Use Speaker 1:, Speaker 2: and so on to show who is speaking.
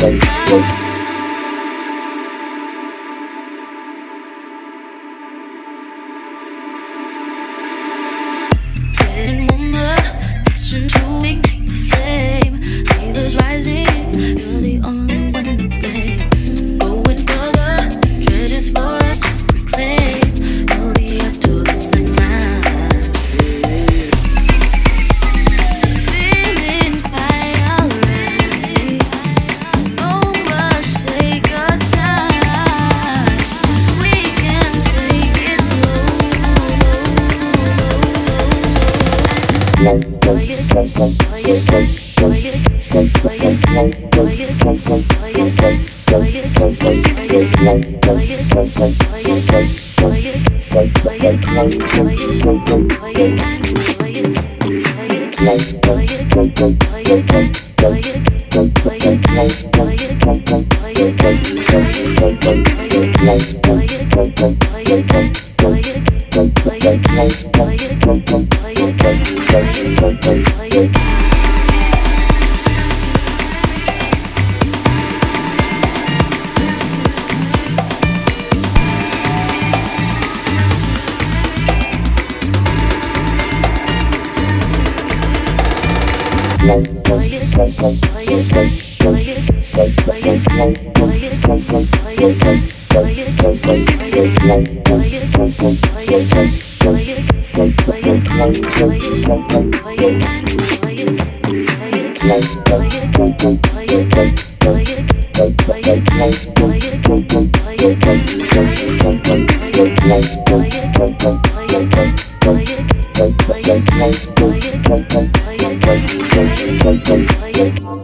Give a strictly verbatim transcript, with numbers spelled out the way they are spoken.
Speaker 1: Getting warmer, passion to ignite the flame. Fever's rising, you're the only one to blame. Going further, treasures for us to reclaim. You'll be up to the sunrise. Feeling quite alright. No rush, take your time. We can take it slow. Like